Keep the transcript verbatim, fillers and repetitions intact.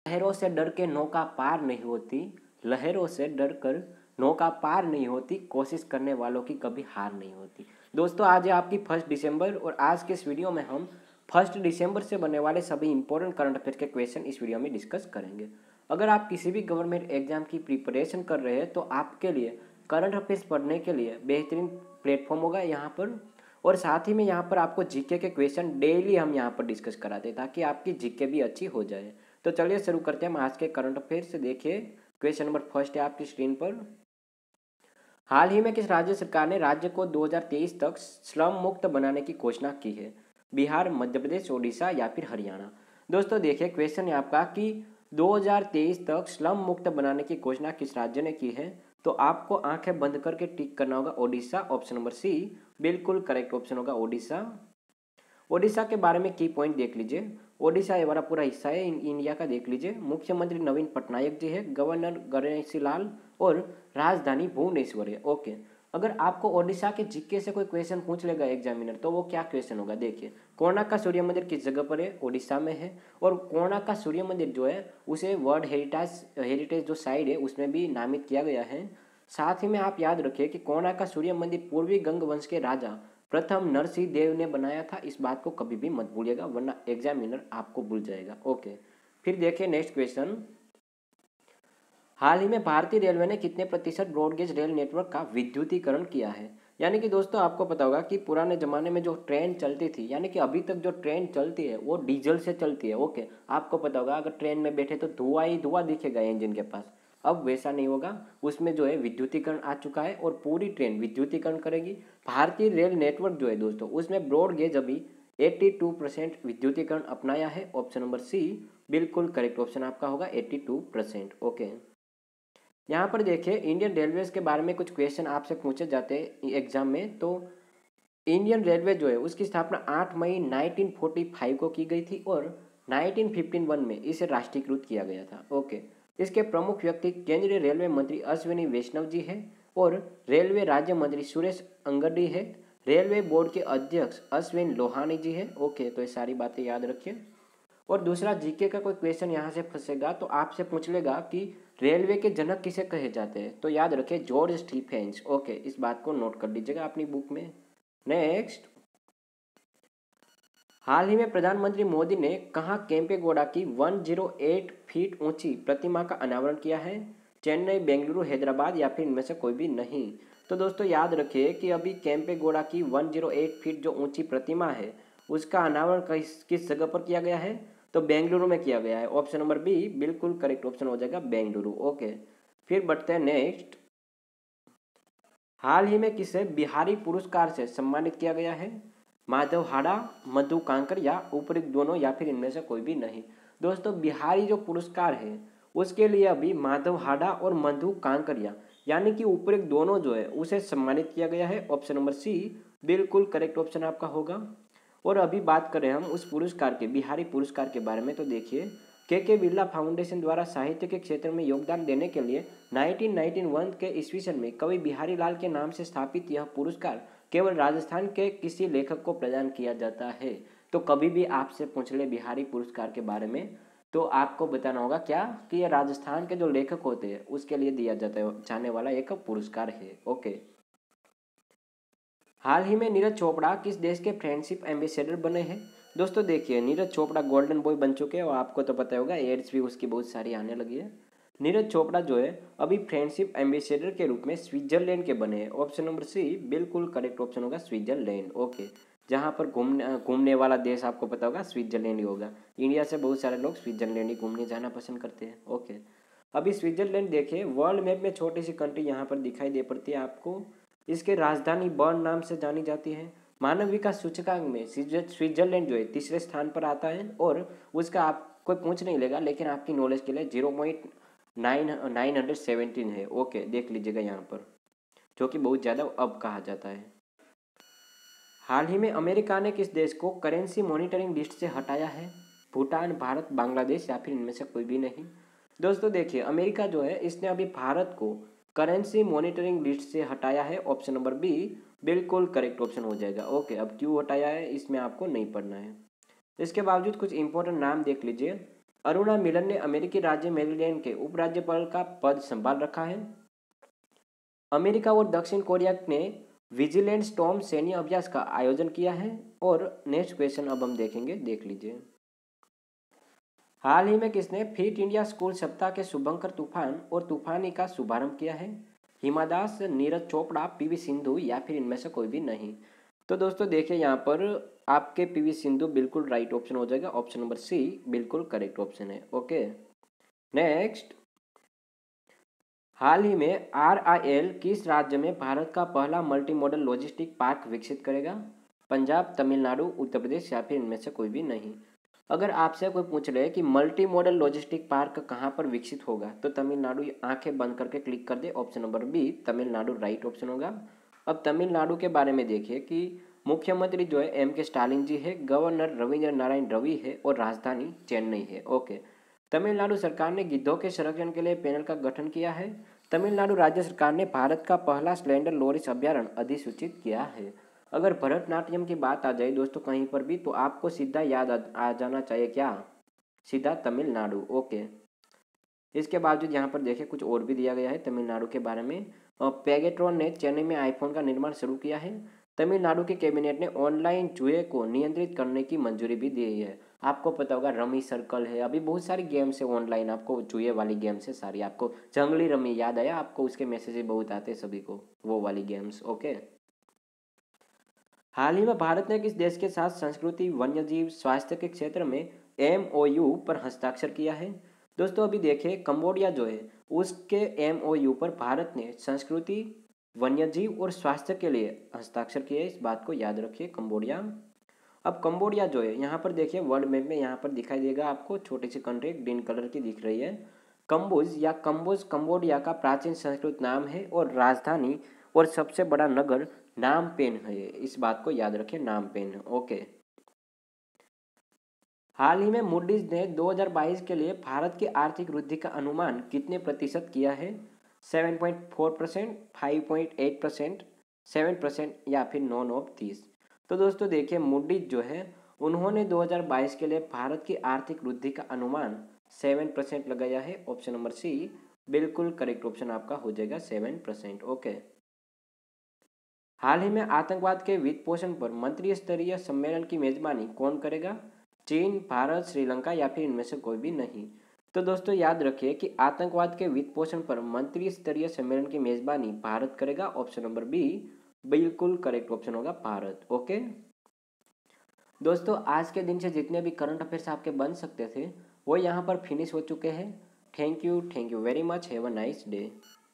लहरों से डर के नौका पार नहीं होती, लहरों से डर कर नौका पार नहीं होती, कोशिश करने वालों की कभी हार नहीं होती। दोस्तों आज है आपकी फर्स्ट दिसंबर और आज के इस वीडियो में हम फर्स्ट दिसंबर से बनने वाले सभी इंपॉर्टेंट करंट अफेयर के क्वेश्चन इस वीडियो में डिस्कस करेंगे। अगर आप किसी भी गवर्नमेंट एग्जाम की प्रिपरेशन कर रहे हैं तो आपके लिए करंट अफेयर्स पढ़ने के लिए बेहतरीन प्लेटफॉर्म होगा यहाँ पर। और साथ ही में यहाँ पर आपको जीके के क्वेश्चन डेली हम यहाँ पर डिस्कस कराते हैं ताकि आपकी जीके भी अच्छी हो जाए। तो चलिए शुरू करते हैं हम आज के करंट अफेयर से। देखिए क्वेश्चन नंबर फर्स्ट है आपकी स्क्रीन पर। हाल ही में किस राज्य सरकार ने राज्य को दो हज़ार तेईस तक श्रम मुक्त बनाने की घोषणा की है? बिहार, मध्य प्रदेश, ओडिशा या फिर हरियाणा। दोस्तों देखिए क्वेश्चन है आपका कि दो हज़ार तेईस तक श्रम मुक्त बनाने की घोषणा किस राज्य ने की है? तो आपको आंखें बंद करके टिक करना होगा ओडिशा, ऑप्शन नंबर सी बिल्कुल करेक्ट ऑप्शन होगा ओडिशा। ओडिशा के बारे में की पॉइंट देख लीजिए। ओडिशा ये वाला पूरा हिस्सा है इंडिया का, देख लीजिए। मुख्यमंत्री नवीन पटनायक जी है, गवर्नर गणेशी लाल और राजधानी भुवनेश्वर है। ओके, अगर आपको ओडिशा के जीके से कोई क्वेश्चन पूछ लेगा एग्जामिनर तो वो क्या क्वेश्चन होगा? देखिए कोणार्क का सूर्य मंदिर किस जगह पर है? ओडिशा में है। और कोणार्क का सूर्य मंदिर जो है उसे वर्ल्ड हेरिटेज हेरिटेज जो साइट है उसमें भी नामित किया गया है। साथ ही में आप याद रखिए कि कोणार्क का सूर्य मंदिर पूर्वी गंग वंश के राजा प्रथम नरसिंह देव ने बनाया था। इस बात को कभी भी मत भूलिएगा वरना एग्जामिनर आपको भूल जाएगा। ओके, फिर देखिए नेक्स्ट क्वेश्चन। हाल ही में भारतीय रेलवे ने कितने प्रतिशत ब्रॉडगेज रेल नेटवर्क का विद्युतीकरण किया है? यानी कि दोस्तों आपको पता होगा कि पुराने जमाने में जो ट्रेन चलती थी, यानी कि अभी तक जो ट्रेन चलती है वो डीजल से चलती है। ओके, आपको पता होगा अगर ट्रेन में बैठे तो धुआं ही धुआं दिखेगा इंजन के पास। अब वैसा नहीं होगा, उसमें जो है विद्युतीकरण आ चुका है और पूरी ट्रेन विद्युतीकरण करेगी। भारतीय रेल नेटवर्क जो है दोस्तों उसमें ब्रॉडगेज अभी बयासी परसेंट विद्युतीकरण अपनाया है। ऑप्शन नंबर सी बिल्कुल करेक्ट ऑप्शन आपका होगा बयासी परसेंट। ओके, यहाँ पर देखिए इंडियन रेलवेज के बारे में कुछ क्वेश्चन आपसे पूछे जाते हैं एग्जाम में। तो इंडियन रेलवे जो है उसकी स्थापना आठ मई उन्नीस सौ पैंतालीस को की गई थी और उन्नीस सौ इक्यावन में इसे राष्ट्रीयकृत किया गया था। ओके, इसके प्रमुख व्यक्ति केंद्रीय रेलवे मंत्री अश्विनी वैष्णव जी है और रेलवे राज्य मंत्री सुरेश अंगडी है। रेलवे बोर्ड के अध्यक्ष अश्विन लोहानी जी है। ओके, तो ये सारी बातें याद रखिए। और दूसरा जीके का कोई क्वेश्चन यहाँ से फंसेगा तो आपसे पूछ लेगा कि रेलवे के जनक किसे कहे जाते हैं? तो याद रखिए जॉर्ज स्टीफेंस। ओके, इस बात को नोट कर लीजिएगा अपनी बुक में। नेक्स्ट, हाल ही में प्रधानमंत्री मोदी ने कहाँ केम्पेगौड़ा की एक सौ आठ फीट ऊंची प्रतिमा का अनावरण किया है? चेन्नई, बेंगलुरु, हैदराबाद या फिर इनमें से कोई भी नहीं। तो दोस्तों याद रखिए कि अभी केम्पेगौड़ा की एक सौ आठ फीट जो ऊंची प्रतिमा है उसका अनावरण किस किस जगह पर किया गया है? तो बेंगलुरु में किया गया है। ऑप्शन नंबर बी बिल्कुल करेक्ट ऑप्शन हो जाएगा बेंगलुरु। ओके, फिर बढ़ते हैं नेक्स्ट। हाल ही में किसे बिहारी पुरस्कार से सम्मानित किया गया है? माधव हाड़ा, मधु कांकर या उपयुक्त दोनों या फिर इनमें से कोई भी नहीं। दोस्तों बिहारी जो पुरस्कार है उसके लिए अभी माधव हाड़ा और मधु कांकरिया यानी कि उपयुक्त दोनों जो है उसे सम्मानित किया गया है। ऑप्शन नंबर सी बिल्कुल करेक्ट ऑप्शन आपका होगा। और अभी बात करें हम उस पुरस्कार के, बिहारी पुरस्कार के बारे में, तो देखिए के के बिरला फाउंडेशन द्वारा साहित्य के क्षेत्र में योगदान देने के लिए उन्नीस सौ इक्यानवे के ईस्वी में कवि बिहारी लाल के नाम से स्थापित यह पुरस्कार केवल राजस्थान के किसी लेखक को प्रदान किया जाता है। तो कभी भी आपसे पूछ ले बिहारी पुरस्कार के बारे में तो आपको बताना होगा क्या कि यह राजस्थान के जो लेखक होते हैं उसके लिए दिया जाता है जाने वाला एक पुरस्कार है। ओके, हाल ही में नीरज चोपड़ा किस देश के फ्रेंडशिप एम्बेसडर बने हैं? दोस्तों देखिए नीरज चोपड़ा गोल्डन बॉय बन चुके हैं और आपको तो पता होगा एड्स भी उसकी बहुत सारी आने लगी है। नीरज चोपड़ा जो है अभी फ्रेंडशिप एम्बेसडर के रूप में स्विट्जरलैंड के बने हैं। ऑप्शन नंबर सी बिल्कुल करेक्ट ऑप्शन होगा स्विट्जरलैंड। ओके, जहाँ पर घूमने घूमने वाला देश आपको पता होगा स्विट्जरलैंड ही होगा। इंडिया से बहुत सारे लोग स्विट्जरलैंड ही घूमने जाना पसंद करते हैं। ओके, अभी स्विट्जरलैंड देखिए वर्ल्ड मैप में छोटी सी कंट्री यहाँ पर दिखाई दे पड़ती है आपको। इसके राजधानी बर्न नाम से जानी जाती है। मानव विकास सूचकांक में स्विट्जरलैंड जो है तीसरे स्थान पर आता है और उसका आप कोई पूछ नहीं लेगा लेकिन आपकी नॉलेज के लिए zero point nine nine hundred seventeen है। ओके, देख लीजिएगा यहाँ पर, जो कि बहुत ज़्यादा अब कहा जाता है। हाल ही में अमेरिका ने किस देश को करेंसी मॉनिटरिंग लिस्ट से हटाया है? भूटान, भारत, बांग्लादेश या फिर इनमें से कोई भी नहीं। दोस्तों देखिए अमेरिका जो है इसने अभी भारत को करेंसी मॉनिटरिंग लिस्ट से हटाया है। ऑप्शन नंबर बी बिल्कुल करेक्ट ऑप्शन हो जाएगा। ओके, अब क्यों हटाया है इसमें आपको नहीं पढ़ना है। इसके बावजूद कुछ इंपॉर्टेंट नाम देख लीजिए। अरुणा मिलन ने अमेरिकी राज्य मेरीलैंड के उपराज्यपाल का पद संभाल रखा है। अमेरिका और दक्षिण कोरिया ने विजिलेंट स्टॉर्म सैन्य अभ्यास का आयोजन किया है। और नेक्स्ट क्वेश्चन अब हम देखेंगे, देख लीजिए। हाल ही में किसने फिट इंडिया स्कूल सप्ताह के शुभंकर तूफान और तूफानी का शुभारंभ किया है? हिमा दास, नीरज चोपड़ा, पीवी सिंधु या फिर इनमें से कोई भी नहीं। तो दोस्तों देखिए यहाँ पर आपके पीवी सिंधु बिल्कुल राइट ऑप्शन हो जाएगा। ऑप्शन नंबर सी बिल्कुल करेक्ट ऑप्शन है। ओके नेक्स्ट, हाल ही में आर आई एल किस राज्य में भारत का पहला मल्टी मॉडल लॉजिस्टिक पार्क विकसित करेगा? पंजाब, तमिलनाडु, उत्तर प्रदेश या फिर इनमें से कोई भी नहीं। अगर आपसे कोई पूछ रहे कि मल्टी मॉडल लॉजिस्टिक पार्क कहाँ पर विकसित होगा तो तमिलनाडु, आंखें बंद करके क्लिक कर दे। Option number B Tamil Nadu right option होगा। अब तमिलनाडु के बारे में देखिए कि मुख्यमंत्री जो है एम के स्टालिन जी है, गवर्नर रविंद्र नारायण रवि है और राजधानी चेन्नई है। ओके, तमिलनाडु सरकार ने गिद्धों के संरक्षण के लिए पैनल का गठन किया है। तमिलनाडु राज्य सरकार ने भारत का पहला स्लेंडर लोरिस अभ्यारण्य अधिसूचित किया है। अगर भरतनाट्यम की बात आ जाए दोस्तों कहीं पर भी तो आपको सीधा याद आ, आ जाना चाहिए क्या? सीधा तमिलनाडु। ओके, इसके बावजूद यहाँ पर देखिए कुछ और भी दिया गया है तमिलनाडु के बारे में। पेगेट्रॉन ने चेन्नई में आईफोन का निर्माण शुरू किया है। तमिलनाडु के कैबिनेट ने ऑनलाइन जुए को नियंत्रित करने की मंजूरी भी दी है। आपको पता होगा रमी सर्कल है, अभी बहुत सारी गेम्स है ऑनलाइन, आपको जुए वाली गेम्स है सारी। आपको जंगली रमी याद आया? आपको उसके मैसेज बहुत आते हैं सभी को, वो वाली गेम्स। ओके, हाल ही में भारत ने किस देश के साथ संस्कृति, वन्यजीव, स्वास्थ्य के क्षेत्र में एम ओ यू पर हस्ताक्षर किया है? दोस्तों अभी देखिए कंबोडिया जो है उसके एम ओ यू पर भारत ने संस्कृति, वन्यजीव और स्वास्थ्य के लिए हस्ताक्षर किया है। इस बात को याद रखिए, कंबोडिया। अब कंबोडिया जो है यहाँ पर देखिए वर्ल्ड मैप में यहाँ पर दिखाई देगा आपको, छोटी सी कंट्री ग्रीन कलर की दिख रही है। कंबुज या कंबोज कंबोडिया का प्राचीन संस्कृत नाम है और राजधानी और सबसे बड़ा नगर नामपेन है। इस बात को याद रखें, नामपेन। ओके, हाल ही में मूडीज ने दो हज़ार बाईस के लिए भारत की आर्थिक वृद्धि का अनुमान कितने प्रतिशत किया है? Seven point four percent, five point eight percent, seven percent या फिर नॉन ऑफ तीस। तो दोस्तों देखिए मूडीज जो है उन्होंने दो हज़ार बाईस के लिए भारत की आर्थिक वृद्धि का अनुमान सेवन परसेंट लगाया है। ऑप्शन नंबर सी बिल्कुल करेक्ट ऑप्शन आपका हो जाएगा, सेवन परसेंट। ओके, हाल ही में आतंकवाद के वित्त पोषण पर मंत्री स्तरीय सम्मेलन की मेजबानी कौन करेगा? चीन, भारत, श्रीलंका या फिर इनमें से कोई भी नहीं। तो दोस्तों याद रखिए कि आतंकवाद के वित्त पोषण पर मंत्री स्तरीय सम्मेलन की मेजबानी भारत करेगा। ऑप्शन नंबर बी बिल्कुल करेक्ट ऑप्शन होगा, भारत। ओके दोस्तों, आज के दिन से जितने भी करंट अफेयर्स आपके बन सकते थे वो यहाँ पर फिनिश हो चुके हैं। Thank you, thank you very much, have a nice day.